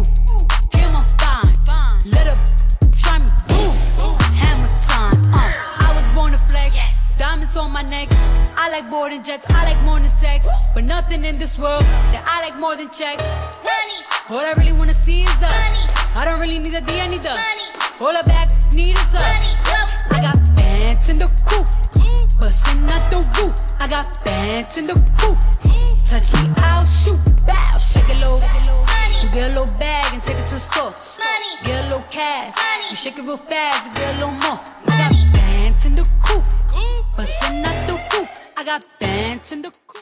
Ooh, kill my fine. Let her try me. Boom, hammer time. I was born to flex. Diamonds on my neck. I like boarding jets. I like more than sex. But nothing in this world that I like more than checks. All I really wanna see is the money. I don't really need a D, I need the money. All I back need is the money. I got bands in the coop, bustin' out the roof. I got bands in the coop. Touch me, I'll shoot. Bow, shake it low. You get a little bag and take it to the store. Get a little cash. You shake it real fast, you get a little more. I got bands in the coop, bustin' out the roof. I got bands in the coop.